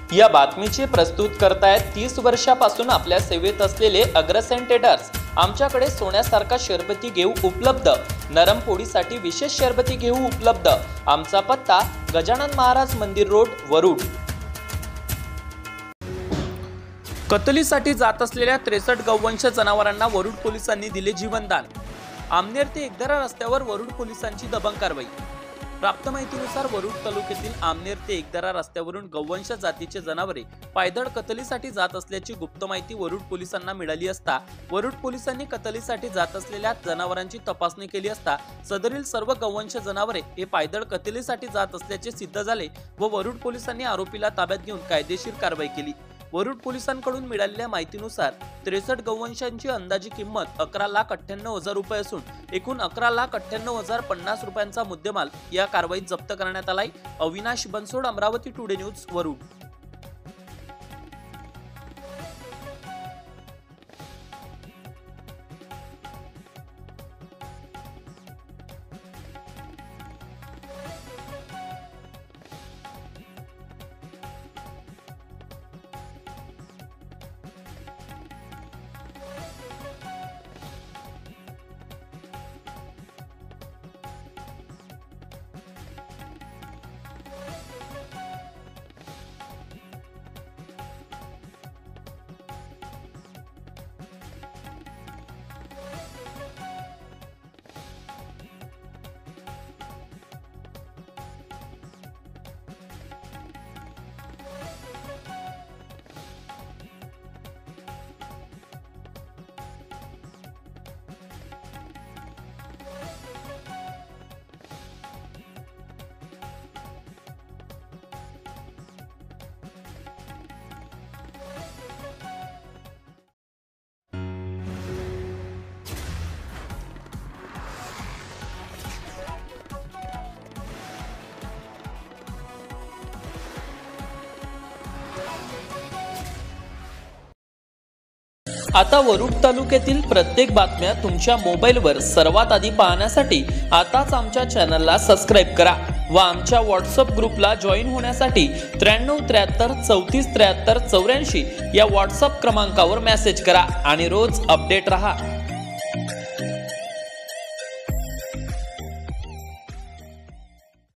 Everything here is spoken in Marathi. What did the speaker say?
या बातमीचे प्रस्तुत करतायत 30 वर्षापासून आपल्या सेवेत असलेले अग्रसेन ट्रेडर्स। आमच्याकडे सोन्यासारखा शरबती घेऊ उपलब्ध, नरम पोळीसाठी विशेष शरबती घेऊ उपलब्ध। आमचा पत्ता गजानन महाराज मंदिर रोड, वरुड। कत्तलीसाठी जात असलेल्या 63 गौवंश जनावरांना वरुड पोलिसांनी दिले जीवनदान। आमनेर ते एकदरा रस्त्यावर वरुड पोलिसांची दबंग कारवाई। प्राप्त माहितीनुसार वरुड तालुक्यातील आमनेर ते एकदरा रस्त्यावरून गौवंश जातीचे जनावरे पायदळ कत्तलीसाठी जात असल्याची गुप्त माहिती वरुड पोलिसांना मिळाली असता वरुड पोलिसांनी कत्तलीसाठी जात असलेल्या जनावरांची तपासणी केली असता सदरील सर्व गौवंश जनावरे हे पायदळ कत्तलीसाठी जात असल्याचे सिद्ध झाले व वरुड पोलिसांनी आरोपीला ताब्यात घेऊन कायदेशीर कारवाई केली। वरुड पोलिसांकडून मिळालेल्या माहितीनुसार 63 गौवंशांची अंदाजी किंमत 11,98,000 रुपये असून एकूण 11,98,050 रुपयांचा मुद्देमाल या कारवाईत जप्त करण्यात आलाय। Avinash Bansod, Amravati today news, Warud. आता वरुड तालुक्यातील प्रत्येक बातम्या तुमच्या मोबाईलवर सर्वात आधी पाहण्यासाठी आताच आमच्या चॅनलला सबस्क्राइब करा व आमच्या व्हॉट्सअप ग्रुपला जॉईन होण्यासाठी 93 33 34 73 84 या व्हॉट्सअप क्रमांकावर मेसेज करा आणि रोज अपडेट रहा।